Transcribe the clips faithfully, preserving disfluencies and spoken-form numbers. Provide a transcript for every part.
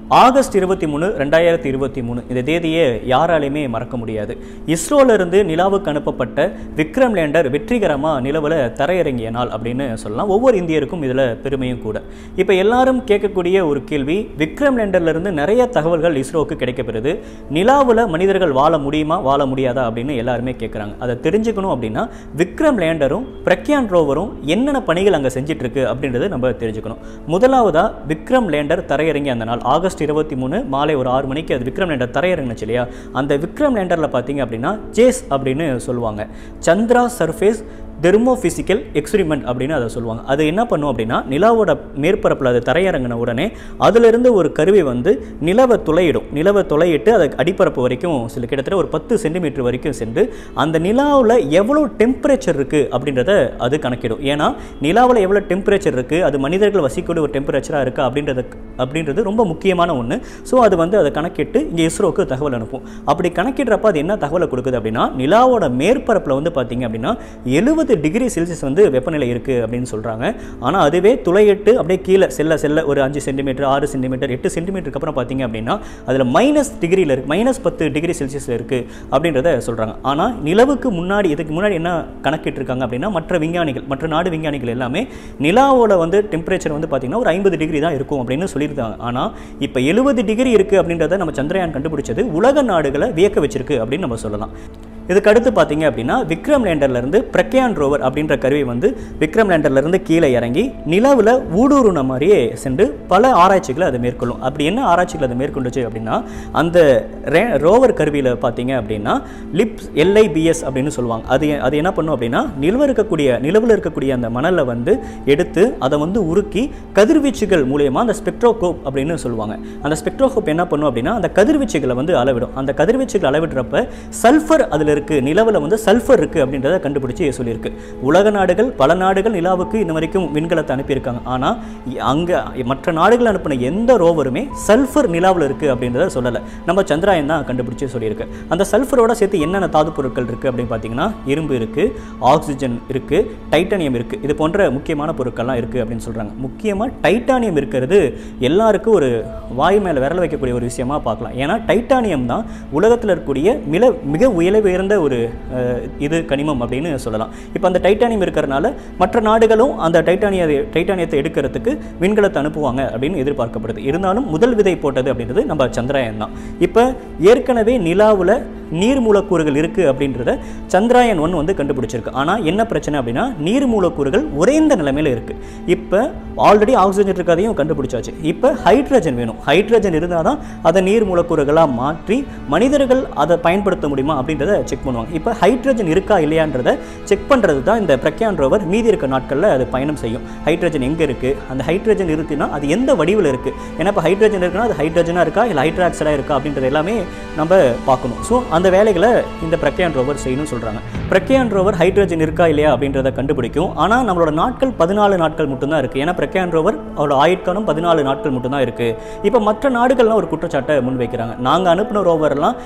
August இருபத்தி மூணு ரெண்டாயிரத்தி இருபத்தி மூணு இந்த தேதியை யாராலையுமே மறக்க முடியாது. இஸ்ரோலிருந்து நிலாவுக்கு அனுப்பப்பட்ட விக்ரம் லேண்டர் வெற்றிகரமாக நிலவில் தரையிறங்கிய நாள் அப்படின்னு சொல்லலாம். ஒவ்வொரு இந்தியருக்கும் இதில் பெருமையும் கூட. இப்போ எல்லாரும் கேட்கக்கூடிய ஒரு கேள்வி, விக்ரம் லேண்டர்லேருந்து நிறைய தகவல்கள் இஸ்ரோவுக்கு கிடைக்கப்பெறுது. நிலாவில் மனிதர்கள் வாழ முடியுமா வாழ முடியாதா அப்படின்னு எல்லாருமே கேட்குறாங்க. அதை தெரிஞ்சுக்கணும் அப்படின்னா விக்ரம் லேண்டரும் பிரக்யான் ரோவரும் என்னென்ன பணிகள் அங்கே செஞ்சிட்டு இருக்கு அப்படின்றத நம்ம தெரிஞ்சுக்கணும். முதலாவதாக விக்ரம் லேண்டர் தரையிறங்கிய அந்த நாள் ஆகஸ்ட் இருபத்தி மூணு மாலை ஒரு ஆறு மணிக்கு அது விக்ரம் லேண்டர் தரையிறங்குச்சு இல்லையா. அந்த விக்ரம் லேண்டரில் பார்த்தீங்க அப்படின்னா ஜேஸ் அப்படின்னு சொல்லுவாங்க, சந்திரா சர்ஃபேஸ் தெர்மோஃபிசிக்கல் எக்ஸ்பிரிமெண்ட் அப்படின்னு அதை சொல்லுவாங்க. அது என்ன பண்ணும் அப்படின்னா நிலாவோட மேற்பரப்பில் அது தரையிறங்கின உடனே அதிலிருந்து ஒரு கருவி வந்து நிலவை துளையிடும். நிலவை துளையிட்டு அது அடிப்பரப்பு வரைக்கும் சில கிட்டத்தட்ட ஒரு பத்து சென்டிமீட்டர் வரைக்கும் சென்று அந்த நிலாவில் எவ்வளோ டெம்பரேச்சர் இருக்குது அப்படின்றத அது கணக்கிடும். ஏன்னா நிலாவில் எவ்வளோ டெம்பரேச்சர் இருக்குது, அது மனிதர்கள் வசிக்கூடிய ஒரு டெம்பரேச்சராக இருக்குது அப்படின்றது அப்படின்றது ரொம்ப முக்கியமான ஒன்று. ஸோ அது வந்து அதை கணக்கிட்டு இங்கே இஸ்ரோவுக்கு தகவல் அனுப்பும். அப்படி கணக்கிடுறப்ப அது என்ன தகவலை கொடுக்குது அப்படின்னா நிலாவோட மேற்பரப்பில் வந்து பார்த்தீங்க அப்படின்னா எழுபது டிகிரி செல்சியஸ் வந்து வெப்பநிலை இருக்குது அப்படின்னு சொல்கிறாங்க. ஆனால் அதுவே துளையிட்டு அப்படியே கீழே செல்ல செல்ல ஒரு அஞ்சு சென்டிமீட்டர் ஆறு சென்டிமீட்டர் எட்டு சென்டிமீட்டருக்கு அப்புறம் பார்த்தீங்க அப்படின்னா அதில் மைனஸ் டிகிரியில் இருக்குது, மைனஸ் பத்து டிகிரி செல்சியஸில் இருக்குது அப்படின்றத சொல்கிறாங்க. ஆனால் நிலவுக்கு முன்னாடி இதுக்கு முன்னாடி என்ன கணக்கிட்டு இருக்காங்க அப்படின்னா மற்ற விஞ்ஞானிகள் மற்ற நாடு விஞ்ஞானிகள் எல்லாமே நிலாவோட வந்து டெம்பரேச்சர் வந்து பார்த்தீங்கன்னா ஒரு ஐம்பது டிகிரி தான் இருக்கும் அப்படின்னு சொல்லியிருக்காங்க. ஆனால் இப்போ எழுபது டிகிரி இருக்குது அப்படின்றத நம்ம சந்திரயான் கண்டுபிடிச்சது உலக நாடுகளை வியக்க வச்சிருக்கு அப்படின்னு நம்ம சொல்லலாம். இதுக்கு அடுத்து பார்த்தீங்க அப்படின்னா விக்ரம் லேண்டர்லேருந்து பிரக்யான் ரோவர் அப்படின்ற கருவி வந்து விக்ரம் லேண்டர்லேருந்து கீழே இறங்கி நிலவில் ஊடுருன மாதிரியே சென்று பல ஆராய்ச்சிகளை அதை மேற்கொள்ளும். அப்படி என்ன ஆராய்ச்சிகளை அதை மேற்கொண்டுச்சு அப்படின்னா அந்த ரோவர் கருவியில் பார்த்தீங்க அப்படின்னா லிப்ஸ் எல்ஐபிஎஸ் அப்படின்னு சொல்லுவாங்க. அது அது என்ன பண்ணும் அப்படின்னா நிலவில் இருக்கக்கூடிய நிலவில் இருக்கக்கூடிய அந்த மணலை வந்து எடுத்து அதை வந்து உருக்கி கதிர்வீச்சுகள் மூலயமா அந்த ஸ்பெக்ட்ரோகோப் அப்படின்னு சொல்லுவாங்க. அந்த ஸ்பெக்ட்ரோகோப் என்ன பண்ணும் அப்படின்னா அந்த கதிர்வீச்சுகளை வந்து அளவிடும். அந்த கதிர்வீச்சுகள் அளவிடுறப்ப சல்ஃபர் அதில் இருக்கு, நிலவில் வந்து சல்ஃபர் இருக்கு அப்படின்றத கண்டுபிடிச்சு சொல்லியிருக்கு. உலக நாடுகள் பல நாடுகள் நிலாவுக்கு இந்த வரைக்கும் விண்கலத்தை அனுப்பியிருக்காங்க. ஆனால் அங்கே மற்ற நாடுகள் அனுப்பின எந்த ரோவருமே சல்ஃபர் நிலாவில் இருக்கு அப்படின்றத சொல்லலை. நம்ம சந்திராயன் தான் கண்டுபிடிச்சு சொல்லியிருக்கு. அந்த சல்ஃபரோட சேர்த்து என்னென்ன தாது பொருட்கள் இருக்கு அப்படின்னு பார்த்தீங்கன்னா இரும்பு இருக்கு, ஆக்சிஜன் இருக்கு, டைட்டானியம் இருக்கு, இது போன்ற முக்கியமான பொருட்கள்லாம் இருக்கு அப்படின்னு சொல்றாங்க. முக்கியமாக டைட்டானியம் இருக்கிறது எல்லாருக்கும் ஒரு வாய் மேலே விரல வைக்கக்கூடிய ஒரு விஷயமா பார்க்கலாம். ஏன்னா டைட்டானியம் தான் உலகத்தில் இருக்கக்கூடிய மிக மிக உயர்ந்த ஒரு இது கனிமம் அப்படின்னு சொல்லலாம். இப்போ அந்த டைட்டானியம் இருக்கிறதுனால மற்ற நாடுகளும் அந்த டைட்டானிய டைட்டானியத்தை எடுக்கிறதுக்கு விண்கலத்தை அனுப்புவாங்க அப்படின்னு எதிர்பார்க்கப்படுது. இருந்தாலும் முதல் விதை போட்டது அப்படின்றது நம்ம சந்திராயன் தான். இப்போ ஏற்கனவே நிலாவில் நீர் மூலக்கூறுகள் இருக்குது அப்படின்றத சந்திராயன் ஒன் வந்து கண்டுபிடிச்சிருக்கு. ஆனால் என்ன பிரச்சனை அப்படின்னா நீர் மூலக்கூறுகள் உறைந்த நிலைமையில் இருக்குது. இப்போ ஆல்ரெடி ஆக்சிஜன் இருக்கிறதையும் கண்டுபிடிச்சாச்சு. இப்போ ஹைட்ரஜன் வேணும். ஹைட்ரஜன் இருந்தால் தான் அதை நீர் மூலக்கூறுகளாக மாற்றி மனிதர்கள் அதை பயன்படுத்த முடியுமா அப்படின்றத செக் பண்ணுவாங்க. இப்போ ஹைட்ரஜன் இருக்கா இல்லையான்றதை செக் பண்ணுறது தான் இந்த பிரக்யான் ரோவர் மீதி இருக்க நாட்களில் அது பயணம் செய்யும். ஹைட்ரஜன் எங்கே இருக்குது, அந்த ஹைட்ரஜன் இருக்குன்னா அது எந்த வடிவில் இருக்குது, ஏன்னா இப்போ ஹைட்ரஜன் இருக்குன்னா அது ஹைட்ரஜனாக இருக்கா இல்லை ஹைட்ராக்சைடாக இருக்கா அப்படின்றது எல்லாமே நம்ம பார்க்கணும். ஸோ அந்த வேலைகளை இந்த பிரக்யான் ரோவர் செய்யணும்னு சொல்கிறாங்க. பிரக்யான் ரோவர் ஹைட்ரஜன் இருக்கா இல்லையா அப்படின்றத கண்டுபிடிக்கும். ஆனால் நம்மளோட நாட்கள் பதினாலு நாட்கள் மட்டும்தான் இருக்குது. ஏன்னா பிரக்யான் ரோவர் அவரோட ஆயுட்காலம் பதினாலு நாட்கள் மட்டும்தான் இருக்குது. இப்போ மற்ற நாடுகள்லாம் ஒரு குற்றச்சாட்டை முன்வைக்கிறாங்க. நாங்கள் அனுப்பின ரோவர்லாம்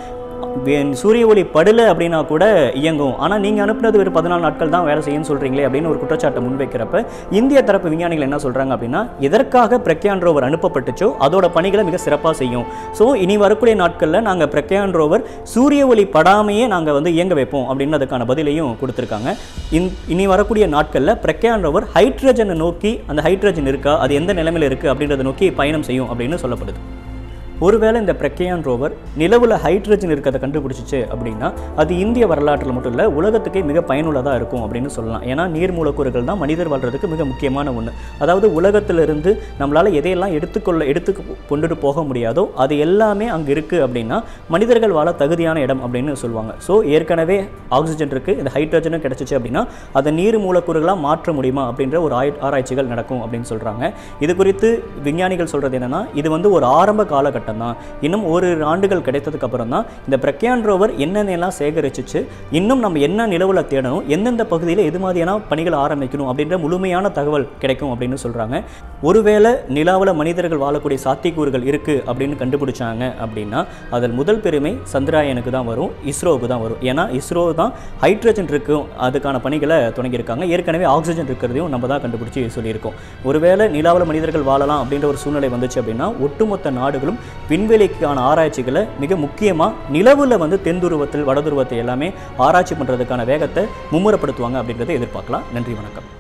சூரிய ஒளி படலை அப்படின்னா கூட இயங்கும், ஆனால் நீங்கள் அனுப்புனது ஒரு பதினாலு நாட்கள் தான் வேலை செய்யணும்னு சொல்கிறீங்களே அப்படின்னு ஒரு குற்றச்சாட்டை முன்வைக்கிறப்ப இந்திய தரப்பு விஞ்ஞானிகள் என்ன சொல்கிறாங்க அப்படின்னா எதற்காக பிரக்யான் ரோவர் அனுப்பப்பட்டுச்சோ அதோட பணிகளை மிக சிறப்பாக செய்யும். ஸோ இனி வரக்கூடிய நாட்களில் நாங்கள் பிரக்யான் ரோவர் சூரிய ஒளி படாமையே நாங்கள் வந்து இயங்க வைப்போம் அப்படின்னு அதுக்கான பதிலையும் கொடுத்துருக்காங்க. இனி வரக்கூடிய நாட்களில் பிரக்யான் ரோவர் ஹைட்ரஜனை நோக்கி அந்த ஹைட்ரஜன் இருக்கா அது எந்த நிலைமையில் இருக்குது அப்படின்றத நோக்கி பயணம் செய்யும் அப்படின்னு சொல்லப்படுது. ஒருவேளை இந்த பிரக்யான் ரோவர் நிலவில் ஹைட்ரஜன் இருக்கிறத கண்டுபிடிச்சிச்சு அப்படின்னா அது இந்திய வரலாற்றில் மட்டும் இல்லை உலகத்துக்கே மிக பயனுள்ளதாக இருக்கும் அப்படின்னு சொல்லலாம். ஏன்னா நீர் மூலக்கூறுகள் தான் மனிதர் வாழ்றதுக்கு மிக முக்கியமான ஒன்று. அதாவது உலகத்திலிருந்து நம்மளால் எதையெல்லாம் எடுத்துக்கொள்ள எடுத்து கொண்டுட்டு போக முடியாதோ அது எல்லாமே அங்கே இருக்குது அப்படின்னா மனிதர்கள் வாழ தகுதியான இடம் அப்படின்னு சொல்லுவாங்க. ஸோ ஏற்கனவே ஆக்சிஜன் இருக்குது, இந்த ஹைட்ரஜனும் கிடச்சிச்சு அப்படின்னா அதை நீர் மூலக்கூறுகளாக மாற்ற முடியுமா அப்படின்ற ஒரு ஆய் ஆராய்ச்சிகள் நடக்கும் அப்படின்னு சொல்கிறாங்க. இது குறித்து விஞ்ஞானிகள் சொல்கிறது என்னென்னா இது வந்து ஒரு ஆரம்ப காலகட்டம். காலகட்டம் தான். இன்னும் ஓரிரு ஆண்டுகள் கிடைத்ததுக்கு அப்புறம் தான் இந்த பிரக்யான் ரோவர் என்னென்னலாம் சேகரிச்சிச்சு, இன்னும் நம்ம என்ன நிலவுல தேடணும், எந்தெந்த பகுதியில் எது மாதிரியான பணிகள் ஆரம்பிக்கணும் அப்படின்ற முழுமையான தகவல் கிடைக்கும் அப்படின்னு சொல்றாங்க. ஒருவேளை நிலாவில் மனிதர்கள் வாழக்கூடிய சாத்தியக்கூறுகள் இருக்கு அப்படின்னு கண்டுபிடிச்சாங்க அப்படின்னா அதில் முதல் பெருமை சந்திராயனுக்கு தான் வரும், இஸ்ரோவுக்கு தான் வரும். ஏன்னா இஸ்ரோ தான் ஹைட்ரஜன் இருக்கும் அதுக்கான பணிகளை தொடங்கியிருக்காங்க. ஏற்கனவே ஆக்சிஜன் இருக்கிறதையும் நம்ம தான் கண்டுபிடிச்சி சொல்லியிருக்கோம். ஒருவேளை நிலாவில் மனிதர்கள் வாழலாம் அப்படின்ற ஒரு சூழ்நிலை வந்துச்சு அப்படின்னா ஒட்டுமொத்த நாடுகளும் விண்வெளிக்கான ஆராய்ச்சிகளை மிக முக்கியமாக நிலவில் வந்து தென் துருவத்தில் வட துருவத்தை எல்லாமே ஆராய்ச்சி பண்ணுறதுக்கான வேகத்தை மும்முரப்படுத்துவாங்க அப்படின்றத எதிர்பார்க்கலாம். நன்றி, வணக்கம்.